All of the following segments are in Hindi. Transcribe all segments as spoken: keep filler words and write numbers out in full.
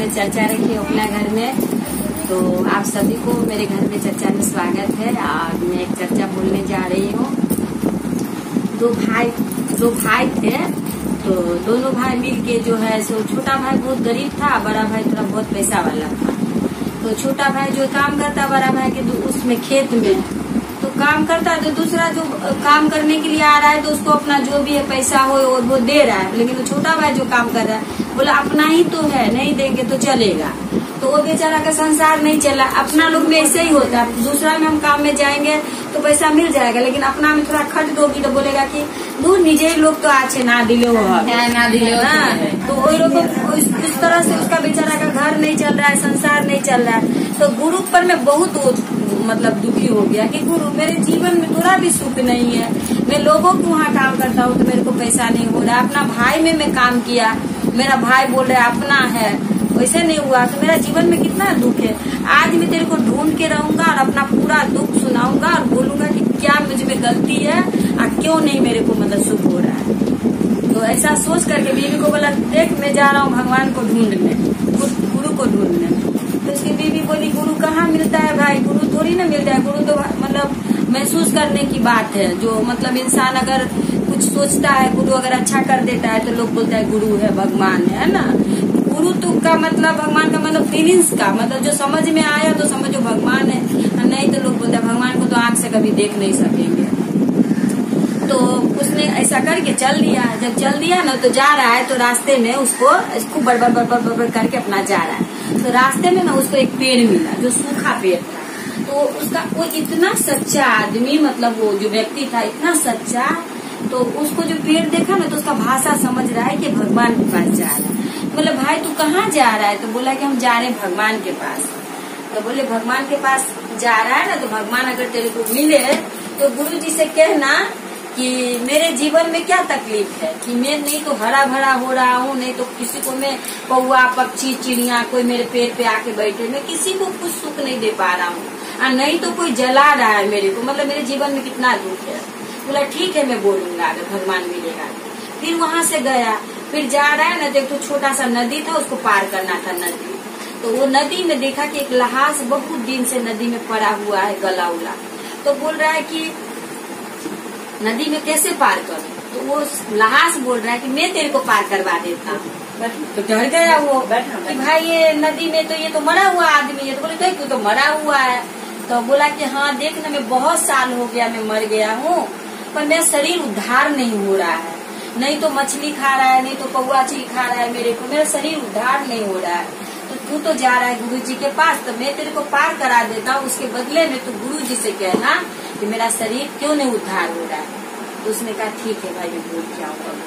में चर्चा रखी अपना घर में। तो आप सभी को मेरे घर में चर्चा में स्वागत है। और मैं एक चर्चा बोलने जा रही हूँ। दो भाई दो भाई थे, तो दोनों भाई मिल के जो है सो छोटा भाई बहुत गरीब था, बड़ा भाई थोड़ा बहुत पैसा वाला था। तो छोटा भाई जो काम करता बड़ा भाई के उसमें खेत में तो काम करता, तो दूसरा जो काम करने के लिए आ रहा है तो उसको अपना जो भी है पैसा हो वो दे रहा है। लेकिन तो छोटा भाई जो काम कर रहा है बोला अपना ही तो है, नहीं देंगे तो चलेगा। तो वो बेचारा का संसार नहीं चला। अपना लोग में ऐसे ही होता है, दूसरा में हम काम में जाएंगे तो पैसा मिल जाएगा, लेकिन अपना में थोड़ा खट दोगी तो बोलेगा कि दूर निजे लोग तो अच्छे ना दिले हो ना दिले ना। तो वही लोग इस तरह से उसका बेचारा का घर नहीं चल रहा है, संसार नहीं चल रहा है। तो गुरु पर मैं बहुत मतलब दुखी हो गया कि गुरु मेरे जीवन में थोड़ा भी सुख नहीं है। मैं लोगों को वहाँ काम करता हूँ तो मेरे को पैसा नहीं हो रहा। अपना भाई में मैं काम किया, मेरा भाई बोल रहा है अपना है, वैसे नहीं हुआ तो मेरा जीवन में कितना दुख है। आज मैं तेरे को ढूंढ के रहूंगा और अपना पूरा दुख सुनाऊंगा और बोलूंगा कि क्या मुझ में गलती है और क्यों नहीं मेरे को मतलब सुख हो रहा है। तो ऐसा सोच करके बीवी को बोला देख मैं जा रहा हूँ भगवान को ढूंढने, गुरु को ढूंढने। तो उसकी बीवी बोली गुरु कहाँ मिलता है भाई, गुरु थोड़ी ना मिलता है। गुरु तो मतलब महसूस करने की बात है। जो मतलब इंसान अगर कुछ सोचता है, गुरु अगर अच्छा कर देता है तो लोग बोलता है गुरु है, भगवान है ना। गुरु तो का मतलब भगवान का मतलब फीलिंग्स का मतलब जो समझ में आया तो समझो भगवान है, नहीं तो लोग बोलते हैं भगवान को तो आंख से कभी देख नहीं सकेंगे। तो उसने ऐसा करके चल दिया। जब चल दिया ना तो जा रहा है तो रास्ते में उसको इसको बड़बड़ बड़बड़ बड़बड़ करके अपना जा रहा है। तो रास्ते में ना उसको एक पेड़ मिला जो सूखा पेड़ था। तो उसका वो इतना सच्चा आदमी मतलब वो जो व्यक्ति था इतना सच्चा, तो उसको जो पेड़ देखा ना तो उसका भाषा समझ रहा है कि भगवान के पास जा रहा है। बोले भाई तू कहाँ जा रहा है? तो बोला कि हम जा रहे हैं भगवान के पास। तो बोले भगवान के पास जा रहा है ना तो भगवान अगर तेरे को मिले तो गुरु जी से कहना कि मेरे जीवन में क्या तकलीफ है कि मैं नहीं तो हरा भरा हो रहा हूँ, नहीं तो किसी को मैं कौवा पक्षी चिड़िया कोई मेरे पेड़ पे आके बैठे, मैं किसी को कुछ सुख नहीं दे पा रहा हूँ, और नहीं तो कोई जला रहा है मेरे को, मतलब मेरे जीवन में कितना दुख है। बोला ठीक है मैं बोलूंगा अगर भगवान मिलेगा। फिर वहां से गया, फिर जा रहा है ना देखो छोटा सा नदी था, उसको पार करना था नदी। तो वो नदी में देखा कि एक लहास बहुत दिन से नदी में पड़ा हुआ है गला उला। तो बोल रहा है कि नदी में कैसे पार करूं? तो वो लहास बोल रहा है कि मैं तेरे को पार करवा देता हूँ। तो डर गया वो कि भाई ये नदी में तो ये तो मरा हुआ आदमी है। तो बोले तू तो मरा हुआ है। तो बोला कि हाँ देखना मैं बहुत साल हो गया मैं मर गया हूँ, पर मेरा शरीर उद्धार नहीं हो रहा है, नहीं तो मछली खा रहा है, नहीं तो कौवा चील खा रहा है मेरे को, मेरा शरीर उद्धार नहीं हो रहा है। तो तू तो जा रहा है गुरु जी के पास, तो मैं तेरे को पार करा देता हूँ, उसके बदले में तू गुरु जी से कहना कि मेरा शरीर क्यों नहीं उद्धार हो रहा है। तो उसने कहा ठीक है भाई मैं बोल के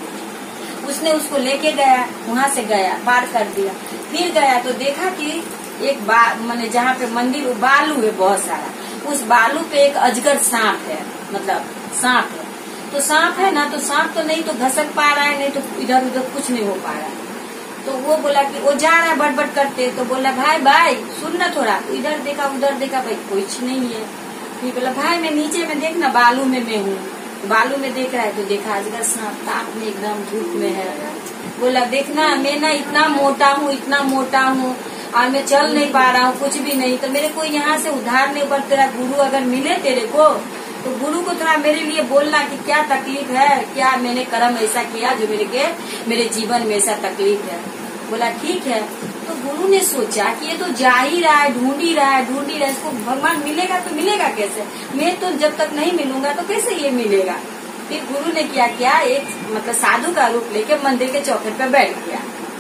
आऊंगा। उसने उसको लेके गया, वहां से गया पार कर दिया। फिर गया तो देखा कि एक मैंने जहाँ पे मंदिर बालू है बहुत सारा, उस बालू पे एक अजगर सांप है, मतलब सांप है। तो सांप है ना, तो सांप तो नहीं तो घसक पा रहा है, नहीं तो इधर उधर कुछ नहीं हो पा रहा है। तो वो बोला कि वो जा रहा है बटबट करते। तो बोला भाई भाई सुन ना थोड़ा, इधर देखा उधर देखा भाई कुछ नहीं है। फिर बोला भाई मैं नीचे में देखना बालू में मैं हूँ। बालू में देख रहा है तो देखा अजगर सांप ताप में एकदम धूप में है। बोला देखना मैं ना इतना मोटा हूँ इतना मोटा हूँ और मैं चल नहीं पा रहा हूँ कुछ भी नहीं, तो मेरे को यहाँ से उधार नहीं पर तेरा गुरु अगर मिले तेरे को तो गुरु को थोड़ा मेरे लिए बोलना कि क्या तकलीफ है, क्या मैंने कर्म ऐसा किया जो मेरे के मेरे जीवन में ऐसा तकलीफ है। बोला ठीक है। तो गुरु ने सोचा कि ये तो जा ही रहा है, ढूंढ ही रहा है ढूंढ ही रहा है, इसको भगवान मिलेगा तो मिलेगा कैसे, मैं तो जब तक नहीं मिलूंगा तो कैसे ये मिलेगा। फिर गुरु ने क्या किया, एक मतलब साधु का रूप लेके मंदिर के चौखट पर बैठ गया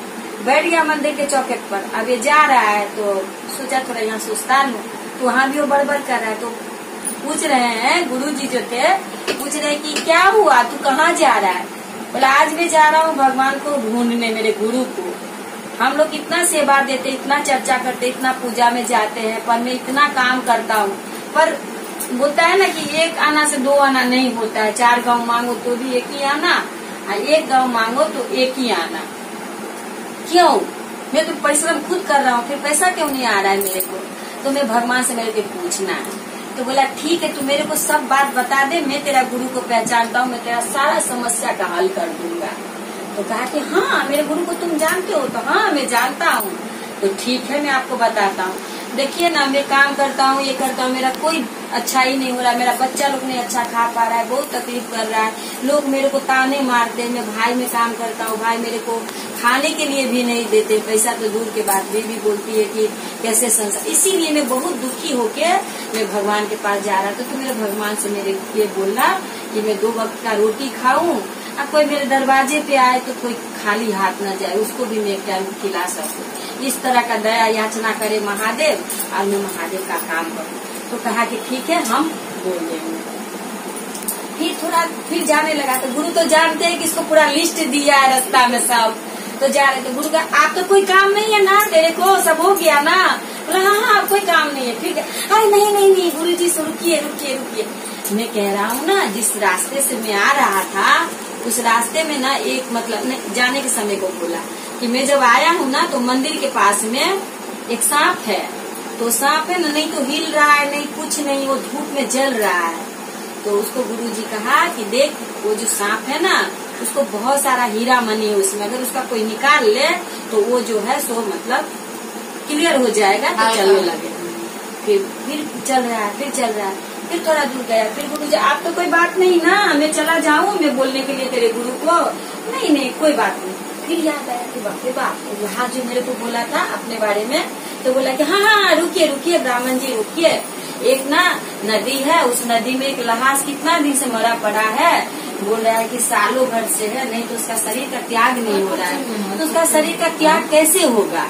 बैठ गया मंदिर के चौखट पर। अब ये जा रहा है तो सोचा थोड़ा यहाँ सोचता लूं, तो वहाँ भी वो बड़बड़ कर रहा है। तो पूछ रहे हैं गुरु जी जो थे, पूछ रहे कि क्या हुआ तू कहाँ जा रहा है? बोला आज मैं जा रहा हूँ भगवान को ढूंढने, मेरे गुरु को। हम लोग इतना सेवा देते, इतना चर्चा करते, इतना पूजा में जाते हैं, पर मैं इतना काम करता हूँ, पर बोलता है ना कि एक आना से दो आना नहीं होता है, चार गांव मांगो तो भी एक ही आना, एक गांव मांगो तो एक ही आना। क्यों? मैं तो परिश्रम खुद कर रहा हूँ, फिर पैसा क्यों नहीं आ रहा है मेरे को? तो मैं भगवान से मेरे को पूछना है। तो बोला ठीक है तू मेरे को सब बात बता दे, मैं तेरा गुरु को पहचानता हूँ, मैं तेरा सारा समस्या का हल कर दूंगा। तो कहा कि हाँ मेरे गुरु को तुम जानते हो? तो हाँ मैं जानता हूँ। तो ठीक है मैं आपको बताता हूँ। देखिए ना, मैं काम करता हूँ, ये करता हूँ, मेरा कोई अच्छा ही नहीं हो रहा है। मेरा बच्चा लोग नहीं अच्छा खा पा रहा है, बहुत तकलीफ कर रहा है। लोग मेरे को ताने मारते हैं। मैं भाई में काम करता हूँ, भाई मेरे को खाने के लिए भी नहीं देते, पैसा तो दूर के बाद बीवी बोलती है कि कैसे संसार। इसीलिए मैं बहुत दुखी होके मैं भगवान के पास जा रहा था। तो मेरे भगवान से मेरे ये बोला कि मैं दो वक्त का रोटी खाऊं, अब कोई मेरे दरवाजे पे आए तो कोई खाली हाथ न जाए, उसको भी मैं एक टाइम खिला सकूं। इस तरह का दया याचना करे महादेव, और मैं महादेव का काम करूं। तो कहा कि ठीक है, हम बोल देंगे। फिर थोड़ा फिर जाने लगा। तो गुरु तो जानते हैं कि इसको पूरा लिस्ट दिया है रास्ता में सब। तो जा रहे थे, गुरु का आप तो कोई काम नहीं है ना, तेरे को सब हो गया ना। बोला हाँ हाँ कोई काम नहीं है। फिर अरे नहीं नहीं नहीं गुरु जी से रुकिए रुकिए रुकिए। मैं कह रहा हूँ ना, जिस रास्ते से मैं आ रहा था उस रास्ते में ना एक मतलब जाने के समय को बोला कि मैं जब आया हूँ ना तो मंदिर के पास में एक सांप है। तो सांप है ना, नहीं तो हिल रहा है, नहीं कुछ नहीं, वो धूप में जल रहा है। तो उसको गुरुजी कहा कि देख वो जो सांप है ना, उसको बहुत सारा हीरा मनी है उसमें, अगर उसका कोई निकाल ले तो वो जो है सो मतलब क्लियर हो जाएगा, तो चलने लगे। फिर फिर चल रहा है, फिर चल रहा है, फिर थोड़ा दूर गया। फिर गुरुजी आप तो कोई बात नहीं ना, मैं चला जाऊं मैं बोलने के लिए तेरे गुरु को। नहीं नहीं कोई बात नहीं। फिर याद आया कि बाप रे बाप, यहाँ जो मेरे को बोला था अपने बारे में, तो बोला कि हाँ हाँ रुकिए रुकिए ब्राह्मण जी रुकिए, एक ना नदी है, उस नदी में एक लहास कितना दिन से मरा पड़ा है। बोल रहा है कि सालों भर से है, नहीं तो उसका शरीर का त्याग नहीं हो रहा है। तो उसका शरीर का त्याग कैसे होगा?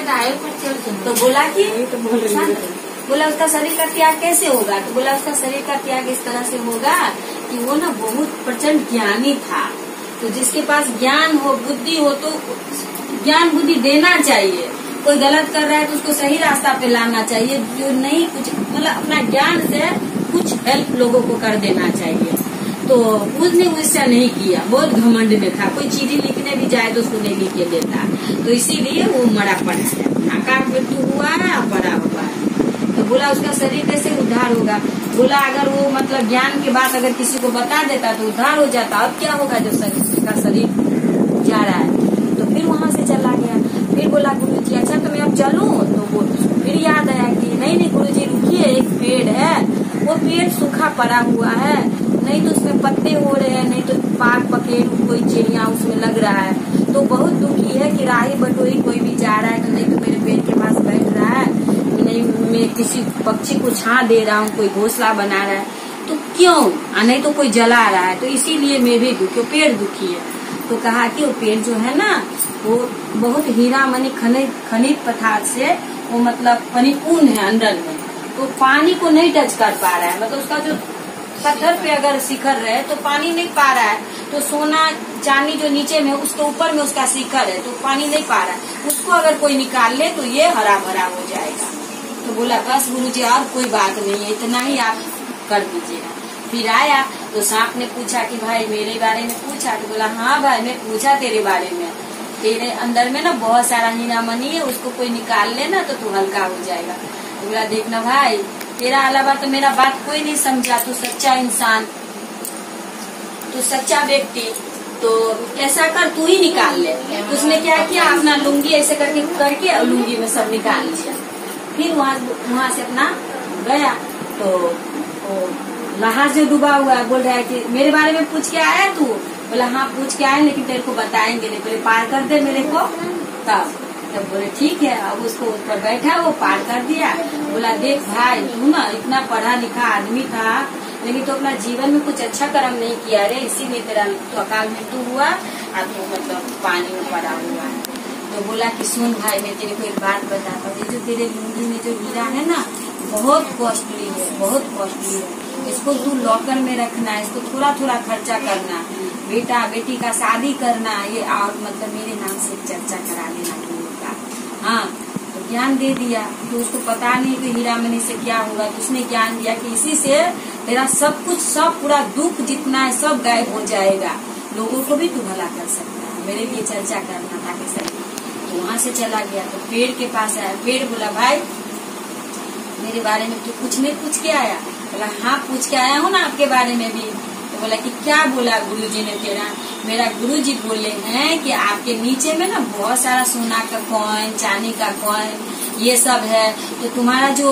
तो बोला कि बोला उसका शरीर का त्याग कैसे होगा? तो बोला उसका शरीर का त्याग इस तरह से होगा कि वो ना बहुत प्रचंड ज्ञानी था। तो जिसके पास ज्ञान हो, बुद्धि हो, तो ज्ञान बुद्धि देना चाहिए। कोई गलत कर रहा है तो उसको सही रास्ता पे लाना चाहिए। जो नहीं कुछ मतलब अपना ज्ञान से कुछ हेल्प लोगों को कर देना चाहिए। तो उसने वैसा नहीं किया, बहुत घमंड में था। कोई चीजें लिखने भी जाए तो उसको नहीं लिख के देता। तो इसीलिए वो मरा पड़ा है, आकार मृत्यु हुआ है, पड़ा हुआ है। तो बोला उसका शरीर कैसे उद्धार होगा? बोला अगर वो मतलब ज्ञान की बात अगर किसी को बता देता तो उद्धार हो जाता। अब क्या होगा जब शरीर का शरीर जा रहा है? तो फिर वहाँ से चला गया। फिर बोला गुरु जी अच्छा तो मैं अब चलूं? तो वो फिर याद आया कि नहीं नहीं गुरु जी रुकिए, एक पेड़ है, वो पेड़ सूखा पड़ा हुआ है, नहीं तो उसमें पत्ते हो रहे हैं, नहीं तो पाक पकेड़ कोई चिड़िया उसमें लग रहा है। तो बहुत दुखी है कि राही बटोरी कोई भी जा रहा है तो नहीं तो मेरे पेड़ के पास बैठ रहा है, नहीं मैं किसी पक्षी को छां दे रहा हूँ, कोई घोंसला बना रहा है, तो क्यों? नहीं तो कोई जला रहा है, तो इसीलिए मैं भी दुखी, पेड़ दुखी है। तो कहा कि वो पेड़ जो है ना वो बहुत हीरा मनी खनिज खनिज पदार्थ से वो मतलब परिपूर्ण है अंदर में, तो पानी को नहीं टच कर पा रहा है। मतलब उसका जो पत्थर पे अगर शिखर रहे तो पानी नहीं पा रहा है, तो सोना चांदी जो नीचे में उसके ऊपर में उसका शिखर है तो पानी नहीं पा रहा है, उसको अगर कोई निकाल ले तो ये हरा भरा हो जाएगा। तो बोला बस गुरुजी और कोई बात नहीं है, इतना ही आप कर दीजिएगा। फिर आया तो सांप ने पूछा कि भाई मेरे बारे में पूछा? तो बोला हाँ भाई मैं पूछा तेरे बारे में, तेरे अंदर में ना बहुत सारा हीरा मनी है, उसको कोई निकाल ले ना तो तू हल्का हो जाएगा। तो बोला देखना भाई तेरा अलावा तो मेरा बात कोई नहीं समझा, तू सच्चा इंसान, तू सच्चा व्यक्ति, तो ऐसा कर तू ही निकाल ले। उसने क्या किया अपना लुंगी ऐसे करके करके और लुंगी में सब निकाल लिया। फिर वहाँ वहाँ से अपना गया तो लहास जो डूबा हुआ है बोल रहा है कि मेरे बारे में पूछ के आया तू? बोला हाँ पूछ के आए, लेकिन तेरे को बताएंगे नहीं, पहले पार कर दे मेरे को तब। तब बोले ठीक है। अब उसको ऊपर बैठा वो पार कर दिया। बोला देख भाई तू ना इतना पढ़ा लिखा आदमी था लेकिन तो अपना जीवन में कुछ अच्छा कर्म नहीं किया रे, इसीलिए तेरा तो अकाल मृत्यु हुआ और तू मतलब पानी में पड़ा हुआ है। तो बोला कि सुन भाई मैं तेरे को एक बात बताता हूँ, जो तेरे लुंगी में जो हीरा है ना बहुत कॉस्टली है, बहुत कॉस्टली है, इसको तू लॉकर में रखना है, इसको थोड़ा थोड़ा खर्चा करना, बेटा बेटी का शादी करना, ये और मतलब मेरे नाम से चर्चा करा लेना गुरु का। हाँ तो ज्ञान दे दिया। तो उसको पता नहीं कि हीरा मनी से क्या होगा, तो उसने ज्ञान दिया कि इसी से तेरा सब कुछ सब पूरा दुख जितना है सब गायब हो जाएगा, लोगों को भी तू भला कर सकता है, मेरे लिए चर्चा करना ताकि सही। तो वहाँ से चला गया तो पेड़ के पास आया। पेड़ बोला भाई मेरे बारे में तू कुछ नहीं पूछ के आया? बोला हाँ पूछ के आया हूँ ना आपके बारे में भी। तो तो बोला कि क्या बोला गुरुजी ने तेरा? मेरा गुरुजी बोले हैं कि आपके नीचे में ना बहुत सारा सोना का कॉइन, चांदी का कॉइन ये सब है, तो तुम्हारा जो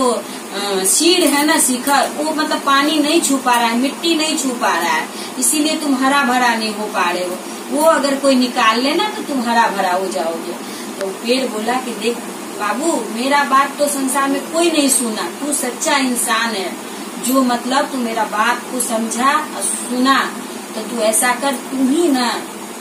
सीड है ना, शिखर, वो मतलब पानी नहीं छू पा रहा है, मिट्टी नहीं छू पा रहा है, इसीलिए तुम हरा भरा नहीं हो पा रहे हो। वो अगर कोई निकाल लेना तो तुम हरा भरा हो जाओगे। तो पेड़ बोला कि देख बाबू, मेरा बात तो संसार में कोई नहीं सुना, तू सच्चा इंसान है, जो मतलब तू मेरा बात को समझा और सुना, तो तू ऐसा कर, तू ही ना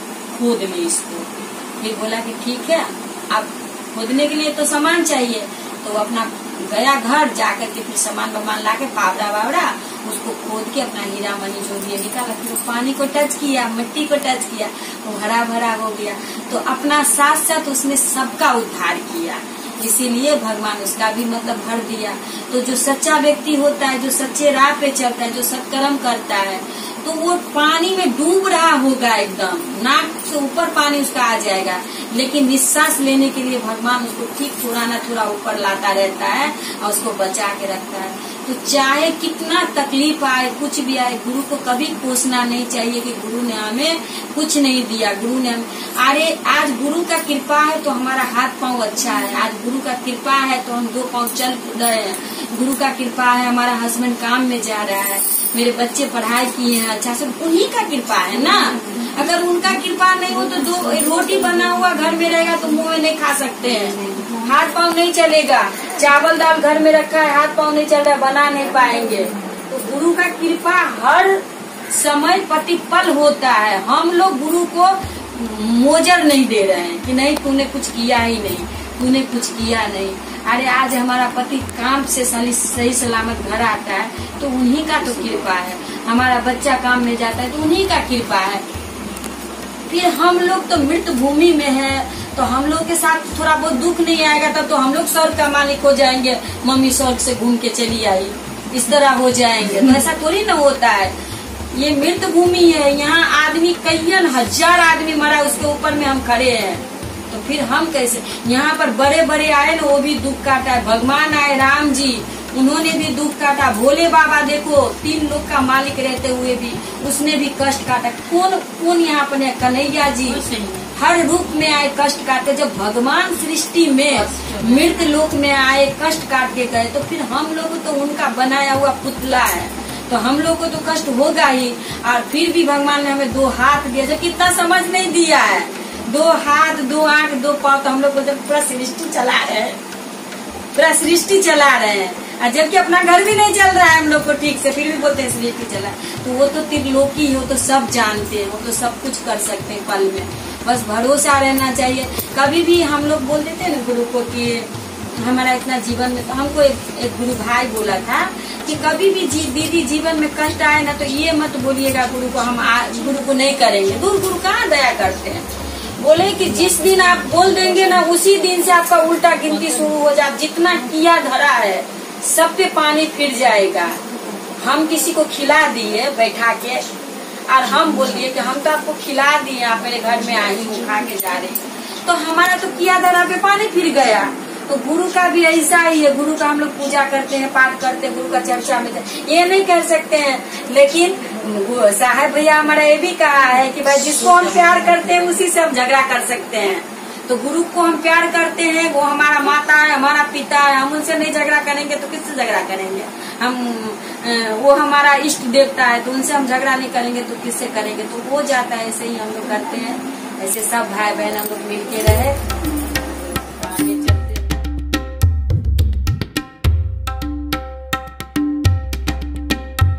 खोद में इसको। फिर बोला कि ठीक है, अब खोदने के लिए तो सामान चाहिए। तो वो अपना गया घर, जाकर के फिर सामान वामान ला के पावड़ा वावड़ा उसको खोद के अपना हीरा मनी जो भी निकाला, फिर पानी को टच किया, मिट्टी को टच किया, वो हरा भरा हो गया। तो अपना साथ साथ उसने सबका उद्धार किया, इसीलिए भगवान उसका भी मतलब भर दिया। तो जो सच्चा व्यक्ति होता है, जो सच्चे राह पे चलता है, जो सत्कर्म करता है, तो वो पानी में डूब रहा होगा, एकदम नाक से ऊपर पानी उसका आ जाएगा, लेकिन निश्वास लेने के लिए भगवान उसको ठीक थोड़ा ना थोड़ा ऊपर लाता रहता है और उसको बचा के रखता है। तो चाहे कितना तकलीफ आए, कुछ भी आए, गुरु को कभी कोसना नहीं चाहिए कि गुरु ने हमें कुछ नहीं दिया, गुरु ने हमें, अरे आज गुरु का कृपा है तो हमारा हाथ पांव अच्छा है, आज गुरु का कृपा है तो हम दो पांव चल रहे हैं, गुरु का कृपा है हमारा हस्बैंड काम में जा रहा है, मेरे बच्चे पढ़ाई किए हैं अच्छा, सब उन्हीं का कृपा है ना। अगर उनका कृपा नहीं हो तो दो रोटी बना हुआ घर में रहेगा तो मुंह में नहीं खा सकते हैं, हाथ पांव नहीं चलेगा, चावल दाल घर में रखा है, हाथ पांव नहीं चल रहा है, बना नहीं पाएंगे। तो गुरु का कृपा हर समय प्रतिपल होता है। हम लोग गुरु को मोजर नहीं दे रहे हैं कि नहीं तूने कुछ किया ही नहीं, तूने कुछ किया नहीं। अरे आज हमारा पति काम से सही सलामत घर आता है तो उन्हीं का तो कृपा है, हमारा बच्चा काम में जाता है तो उन्हीं का कृपा है। फिर हम लोग तो मृत भूमि में है, तो हम लोग के साथ थोड़ा बहुत दुख नहीं आएगा, तब तो हम लोग स्वर्ग का मालिक हो जाएंगे, मम्मी स्वर्ग से घूम के चली आई, इस तरह हो जाएंगे। तो ऐसा थोड़ी ना होता है, ये मृत भूमि है, यहाँ आदमी कईयन हजार आदमी मरा, उसके ऊपर में हम खड़े हैं, तो फिर हम कैसे? यहाँ पर बड़े बड़े आए ना, वो भी दुख काटा है, भगवान आए राम जी, उन्होंने भी दुख काटा, भोले बाबा देखो तीन लोग का मालिक रहते हुए भी उसने भी कष्ट काटा। कौन कौन यहाँ पर है? कन्हैया जी हर रूप में आए, कष्ट काटे। जब भगवान सृष्टि में मृत लोक में आए, कष्ट काट के गए, तो फिर हम लोग तो उनका बनाया हुआ पुतला है, तो हम लोग को तो कष्ट होगा ही। और फिर भी भगवान ने हमें दो हाथ दिया, जो कितना समझ नहीं दिया है, दो हाथ, दो आंख, दो पाँव, तो हम लोग को जब पूरा सृष्टि चला रहे हैं, पूरा सृष्टि चला रहे हैं, और जबकि अपना घर भी नहीं चल रहा है हम लोग को ठीक से, फिर भी बोलते हैं सृष्टि चला। तो वो तो त्रिलोकी हो, तो सब जानते हैं, वो तो सब कुछ कर सकते हैं पल में, बस भरोसा रहना चाहिए। कभी भी हम लोग बोल देते हैं ना गुरु को कि हमारा इतना जीवन में, तो हमको एक, एक गुरु भाई बोला था कि कभी भी जी, दीदी जीवन में कष्ट आए ना तो ये मत बोलिएगा गुरु को हम आ, गुरु को नहीं करेंगे। गुरु गुरु कहाँ दया करते हैं? बोले कि जिस दिन आप बोल देंगे ना, उसी दिन से आपका उल्टा गिनती शुरू हो जाए, जितना किया धरा है सब पे पानी फिर जाएगा। हम किसी को खिला दिए बैठा के, और हम बोल दिए कि हम तो आपको खिला दिए, आप मेरे घर में आई हूँ, खा के जा रही, तो हमारा तो किया धरा पे पानी फिर गया। तो गुरु का भी ऐसा ही है, गुरु का हम लोग पूजा करते हैं, पाठ करते हैं, गुरु का चर्चा में ये नहीं कर सकते हैं, लेकिन साहब भैया हमारा ये भी कहा है कि भाई जिसको हम प्यार करते हैं उसी से हम झगड़ा कर सकते हैं। तो गुरु को हम प्यार करते हैं, वो हमारा माता है, हमारा पिता है, हम उनसे नहीं झगड़ा करेंगे तो किससे झगड़ा करेंगे? हम वो हमारा इष्ट देवता है, तो उनसे हम झगड़ा नहीं करेंगे तो किससे करेंगे? तो हो जाता है, ऐसे ही हम लोग करते हैं। ऐसे सब भाई बहन हम लोग मिल के रहे।